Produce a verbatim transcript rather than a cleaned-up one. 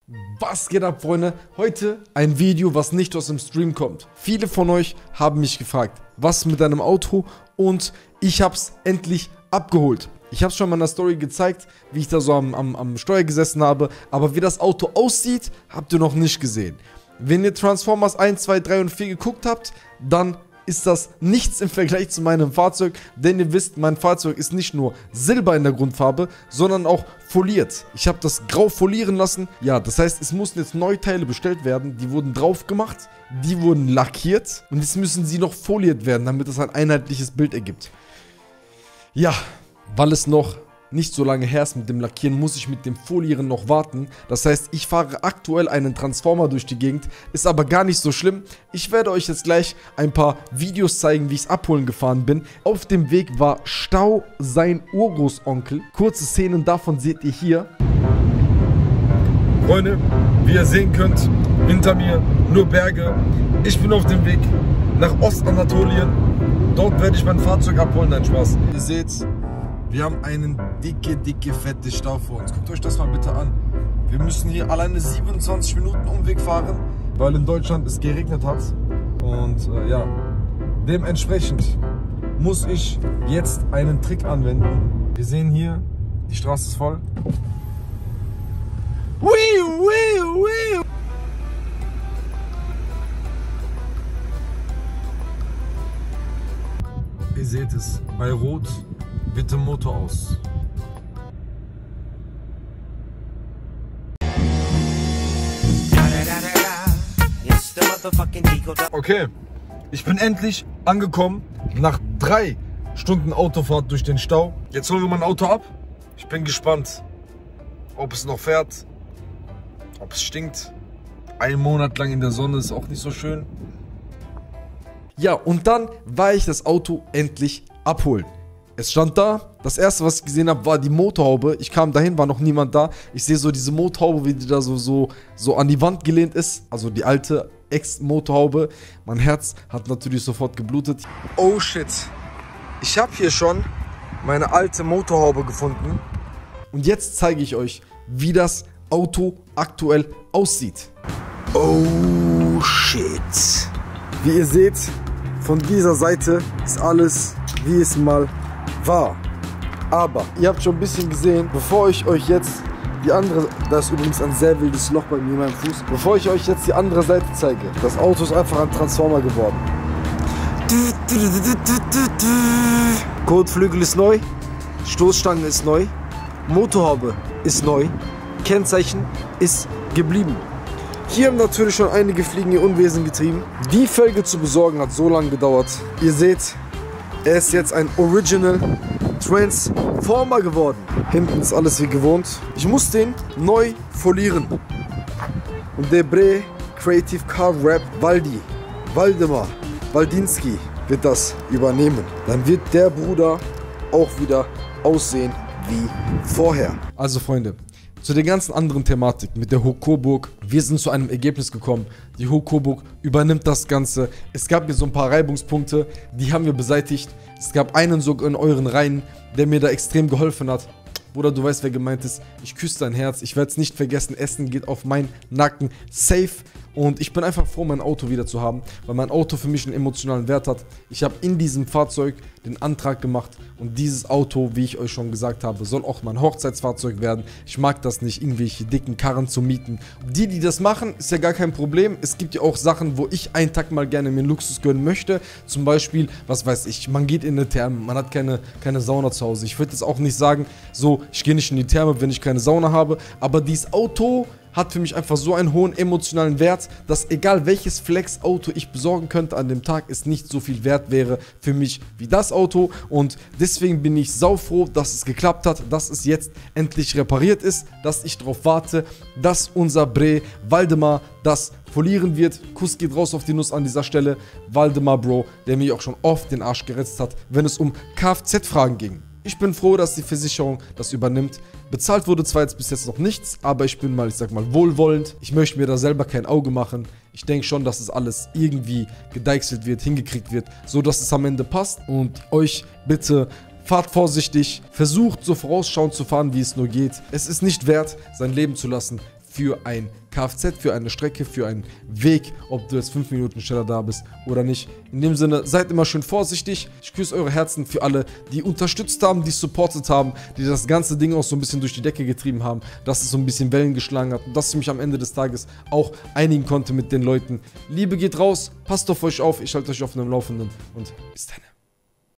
Was geht ab, Freunde? Heute ein Video, was nicht aus dem Stream kommt. Viele von euch haben mich gefragt, was mit deinem Auto, und ich hab's endlich abgeholt. Ich hab's schon mal in der Story gezeigt, wie ich da so am, am, am Steuer gesessen habe, aber wie das Auto aussieht, habt ihr noch nicht gesehen. Wenn ihr Transformers eins, zwei, drei und vier geguckt habt, dann ist das nichts im Vergleich zu meinem Fahrzeug, denn ihr wisst, mein Fahrzeug ist nicht nur Silber in der Grundfarbe, sondern auch foliert. Ich habe das grau folieren lassen. Ja, das heißt, es mussten jetzt neue Teile bestellt werden, die wurden drauf gemacht, die wurden lackiert und jetzt müssen sie noch foliert werden, damit es ein einheitliches Bild ergibt. Ja, weil es noch nicht so lange her ist mit dem Lackieren, muss ich mit dem Folieren noch warten. Das heißt, ich fahre aktuell einen Transformer durch die Gegend, ist aber gar nicht so schlimm. Ich werde euch jetzt gleich ein paar Videos zeigen, wie ich es abholen gefahren bin. Auf dem Weg war Stau sein Urgroßonkel. Kurze Szenen davon seht ihr hier. Freunde, wie ihr sehen könnt, hinter mir nur Berge. Ich bin auf dem Weg nach Ostanatolien. Dort werde ich mein Fahrzeug abholen, nein, Spaß. Ihr seht, wir haben einen dicke, dicke, fette Stau vor uns. Guckt euch das mal bitte an. Wir müssen hier alleine siebenundzwanzig Minuten Umweg fahren, weil in Deutschland es geregnet hat. Und äh, ja, dementsprechend muss ich jetzt einen Trick anwenden. Wir sehen hier, die Straße ist voll. Wii, wii, wii. Ihr seht es, bei Rot bitte Motor aus. Okay, ich bin endlich angekommen nach drei Stunden Autofahrt durch den Stau. Jetzt holen wir mein Auto ab. Ich bin gespannt, ob es noch fährt, ob es stinkt. Ein Monat lang in der Sonne ist auch nicht so schön. Ja, und dann war ich das Auto endlich abholen. Es stand da, das erste, was ich gesehen habe, war die Motorhaube. Ich kam dahin, war noch niemand da. Ich sehe so diese Motorhaube, wie die da so, so, so an die Wand gelehnt ist. Also die alte Ex-Motorhaube. Mein Herz hat natürlich sofort geblutet. Oh shit, ich habe hier schon meine alte Motorhaube gefunden. Und jetzt zeige ich euch, wie das Auto aktuell aussieht. Oh shit. Wie ihr seht, von dieser Seite ist alles, wie es mal war. Aber ihr habt schon ein bisschen gesehen, bevor ich euch jetzt die andere, da ist übrigens ein sehr wildes Loch bei mir in meinem Fuß, bevor ich euch jetzt die andere Seite zeige, das Auto ist einfach ein Transformer geworden. Kotflügel ist neu, Stoßstange ist neu, Motorhaube ist neu, Kennzeichen ist geblieben. Hier haben natürlich schon einige fliegende Unwesen getrieben. Die Felge zu besorgen hat so lange gedauert. Ihr seht, er ist jetzt ein Original Transformer geworden. Hinten ist alles wie gewohnt. Ich muss den neu folieren. Und der Bre Creative Car Rap Waldi, Waldemar Waldinski wird das übernehmen. Dann wird der Bruder auch wieder aussehen wie vorher. Also Freunde, zu der ganzen anderen Thematik mit der Hokoburg, wir sind zu einem Ergebnis gekommen. Die Hokoburg übernimmt das Ganze. Es gab hier so ein paar Reibungspunkte, die haben wir beseitigt. Es gab einen sogar in euren Reihen, der mir da extrem geholfen hat. Bruder, du weißt, wer gemeint ist. Ich küsse dein Herz. Ich werde es nicht vergessen. Essen geht auf meinen Nacken. Safe. Und ich bin einfach froh, mein Auto wieder zu haben, weil mein Auto für mich einen emotionalen Wert hat. Ich habe in diesem Fahrzeug den Antrag gemacht und dieses Auto, wie ich euch schon gesagt habe, soll auch mein Hochzeitsfahrzeug werden. Ich mag das nicht, irgendwelche dicken Karren zu mieten. Die, die das machen, ist ja gar kein Problem. Es gibt ja auch Sachen, wo ich einen Tag mal gerne mir einen Luxus gönnen möchte. Zum Beispiel, was weiß ich, man geht in eine Therme, man hat keine, keine Sauna zu Hause. Ich würde jetzt auch nicht sagen, so, ich gehe nicht in die Therme, wenn ich keine Sauna habe. Aber dieses Auto hat für mich einfach so einen hohen emotionalen Wert, dass egal welches Flex-Auto ich besorgen könnte an dem Tag, es nicht so viel wert wäre für mich wie das Auto. Und deswegen bin ich saufroh, dass es geklappt hat, dass es jetzt endlich repariert ist, dass ich darauf warte, dass unser Bre Waldemar das folieren wird. Kuss geht raus auf die Nuss an dieser Stelle. Waldemar Bro, der mir auch schon oft den Arsch geritzt hat, wenn es um Kfz-Fragen ging. Ich bin froh, dass die Versicherung das übernimmt. Bezahlt wurde zwar jetzt bis jetzt noch nichts, aber ich bin mal, ich sag mal, wohlwollend. Ich möchte mir da selber kein Auge machen. Ich denke schon, dass es alles irgendwie gedeichselt wird, hingekriegt wird, so dass es am Ende passt. Und euch bitte Fahrt vorsichtig, versucht so vorausschauend zu fahren, wie es nur geht. Es ist nicht wert, sein Leben zu lassen für ein Kfz, für eine Strecke, für einen Weg, ob du jetzt fünf Minuten schneller da bist oder nicht. In dem Sinne, seid immer schön vorsichtig. Ich küsse eure Herzen für alle, die unterstützt haben, die supportet haben, die das ganze Ding auch so ein bisschen durch die Decke getrieben haben, dass es so ein bisschen Wellen geschlagen hat und dass ich mich am Ende des Tages auch einigen konnte mit den Leuten. Liebe geht raus, passt auf euch auf, ich halte euch auf dem Laufenden und bis dann.